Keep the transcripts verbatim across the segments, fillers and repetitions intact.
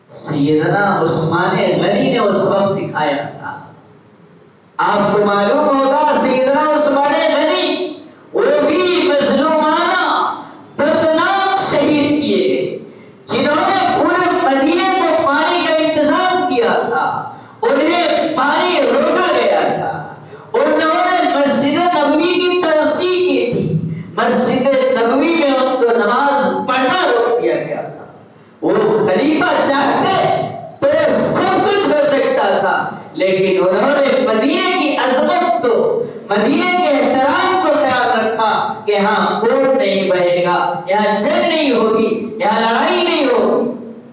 سیدنا عثمان غنی نے وہ سبق سکھایا تھا. آپ کو معلوم ہوگا سیدنا عثمان غنی وہ بھی مظلومانہ دردناک شہید کیے گئے، جنہوں نے پورے مدینے کو پانی کا انتظام کیا تھا، انہیں پانی روکا گیا تھا، انہوں نے مسجد نبوی کی توسیع کی تھی، مسجد نبوی میں ان کو نماز پڑھنا روک دیا گیا تھا. وہ خلیفہ چاہتے تو سب کچھ ہو سکتا تھا، لیکن انہوں نے مدینے کی عظمت کو، مدینے کے احترام کو خیال رکھا کہ ہاں خون نہیں بہے گا، یہاں جنگ نہیں ہوگی، یہاں لڑائی نہیں ہوگی.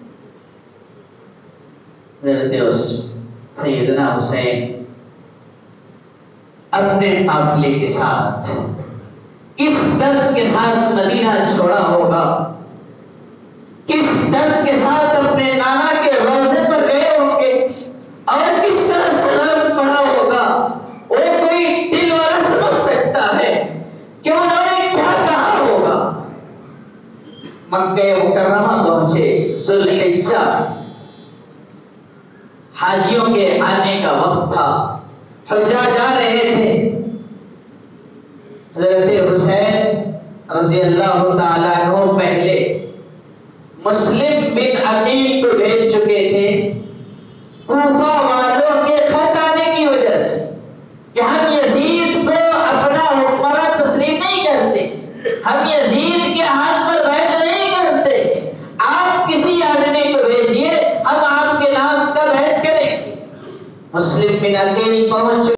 حضرت سیدنا حسین اپنے قافلے کے ساتھ کس درد کے ساتھ مدینہ چھوڑا ہوگا، کس درد کے ساتھ اپنے نانا کے روضے پر گئے ہوں گے، اور کس طرح سلام پڑھا ہوگا، وہ کوئی دل والا سمجھ سکتا ہے کہ انہوں نے کیا کہا ہوگا. مکہ مکرمہ پہنچے، ذوالحجہ حاجیوں کے آنے کا وقت تھا، حجاج آ رہے تھے. حضرت حسین رضی اللہ تعالیٰ عنہ پہلے مسلم بن عقیل کو بھیج چکے تھے کوفہ والوں کے خط آنے کی وجہ سے کہ ہم یزید کو اپنا حکمراں تسلیم نہیں کرتے، ہم یزید کے ہاتھ پر بیعت نہیں کرتے، آپ کسی آدمی کو بھیجیے، ہم آپ کے نام کا بیعت کریں. مسلم بن عقیل پہنچ